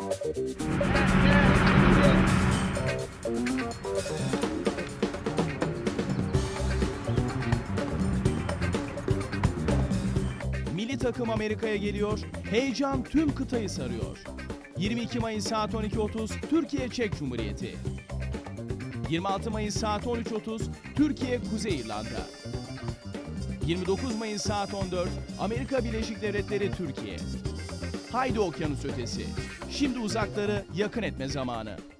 Milli takım Amerika'ya geliyor, heyecan tüm kıtayı sarıyor. 22 Mayıs saat 12.30 Türkiye-Çek Cumhuriyeti. 26 Mayıs saat 13.30 Türkiye-Kuzey İrlanda. 29 Mayıs saat 14 Amerika Birleşik Devletleri Türkiye. Haydi okyanus ötesi. Şimdi uzakları yakın etme zamanı.